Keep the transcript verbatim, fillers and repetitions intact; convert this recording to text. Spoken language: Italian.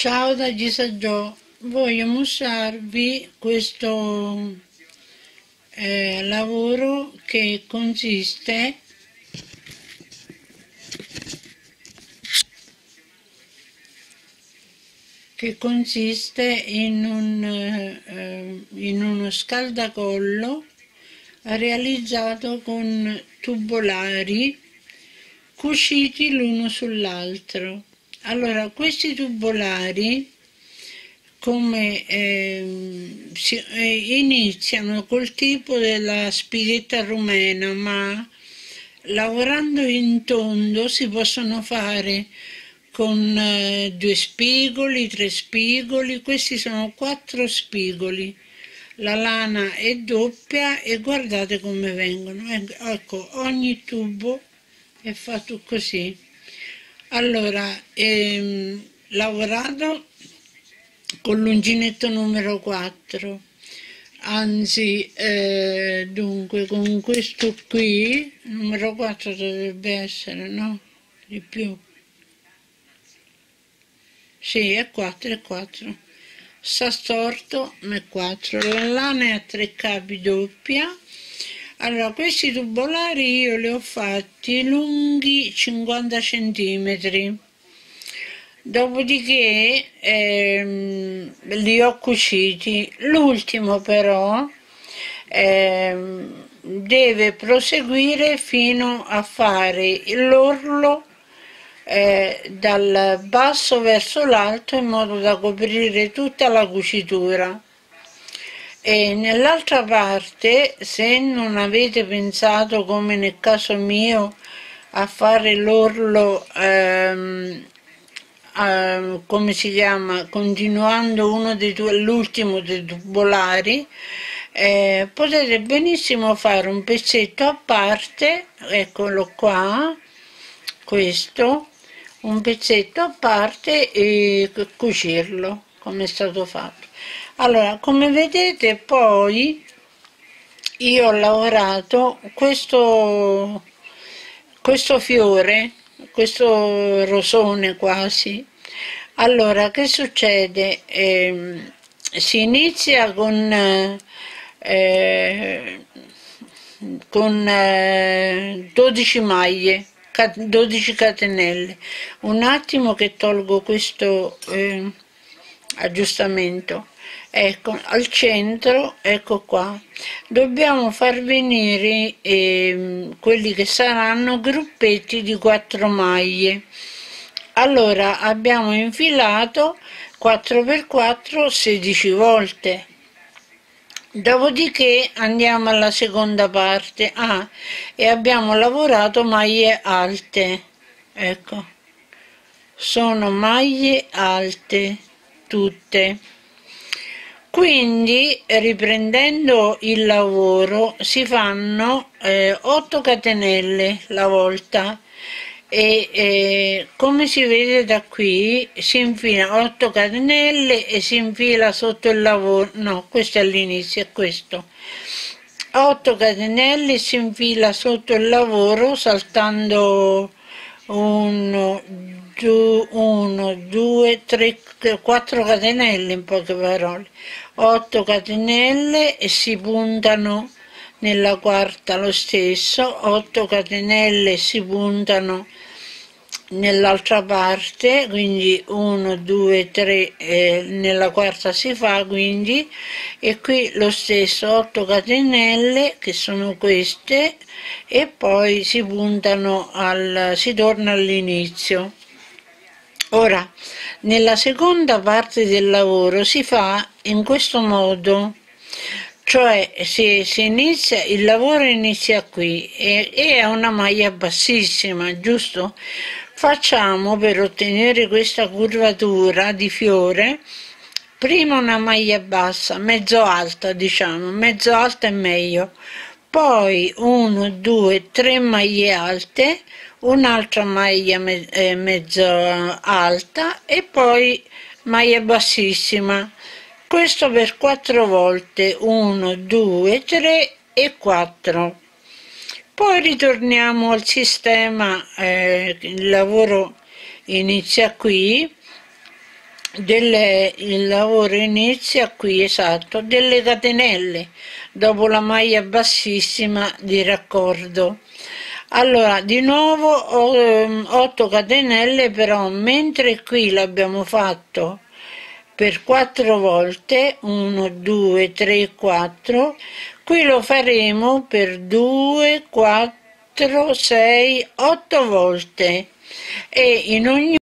Ciao da Gisagio, voglio mostrarvi questo eh, lavoro che consiste che consiste in, un, eh, in uno scaldacollo realizzato con tubolari cuciti l'uno sull'altro. Allora, questi tubolari come eh, si, eh, iniziano col tipo della spiretta rumena, ma lavorando in tondo si possono fare con eh, due spigoli, tre spigoli, questi sono quattro spigoli. La lana è doppia e guardate come vengono. Ecco, ogni tubo è fatto così. Allora, ehm, lavorato con l'uncinetto numero quattro, anzi, eh, dunque, con questo qui, numero quattro dovrebbe essere, no? Di più. Sì, è quattro, è quattro. Sta storto, ma è quattro. La lana è a tre capi doppia. Allora, questi tubolari io li ho fatti lunghi cinquanta centimetri, dopodiché ehm, li ho cuciti. L'ultimo però ehm, deve proseguire fino a fare l'orlo eh, dal basso verso l'alto in modo da coprire tutta la cucitura. E nell'altra parte, se non avete pensato, come nel caso mio, a fare l'orlo, ehm, eh, come si chiama, continuando uno dei due, l'ultimo dei tubolari, eh, potete benissimo fare un pezzetto a parte, eccolo qua, questo, un pezzetto a parte e cucirlo, come è stato fatto. Allora, come vedete poi io ho lavorato questo, questo fiore, questo rosone quasi. Allora, che succede? Eh, si inizia con, eh, con eh, dodici maglie, dodici catenelle. Un attimo che tolgo questo eh, aggiustamento. Ecco, al centro, ecco qua, dobbiamo far venire eh, quelli che saranno gruppetti di quattro maglie. Allora abbiamo infilato quattro per quattro sedici volte. Dopodiché andiamo alla seconda parte. Ah, e abbiamo lavorato maglie alte. Ecco, sono maglie alte tutte. Quindi, riprendendo il lavoro, si fanno eh, otto catenelle la volta e eh, come si vede da qui si infila otto catenelle e si infila sotto il lavoro, no, questo è all'inizio, è questo, otto catenelle e si infila sotto il lavoro saltando uno, due, tre, quattro catenelle, in poche parole, otto catenelle e si puntano nella quarta lo stesso, otto catenelle e si puntano nell'altra parte, quindi uno, due, tre, eh, nella quarta si fa quindi, e qui lo stesso, otto catenelle che sono queste e poi si puntano al, si torna all'inizio. Ora, nella seconda parte del lavoro si fa in questo modo, cioè si, si inizia, il lavoro inizia qui e, e è una maglia bassissima, giusto? Facciamo, per ottenere questa curvatura di fiore, prima una maglia bassa, mezzo alta diciamo, mezzo alta è meglio, poi uno, due, tre maglie alte, un'altra maglia me eh, mezzo alta e poi maglia bassissima. Questo per quattro volte, uno, due, tre e quattro. Poi ritorniamo al sistema, eh, il lavoro inizia qui delle, il lavoro inizia qui, esatto, delle catenelle dopo la maglia bassissima di raccordo. Allora di nuovo otto catenelle, però mentre qui l'abbiamo fatto per quattro volte, uno, due, tre, quattro, qui lo faremo per due, quattro, sei, otto volte, e in ogni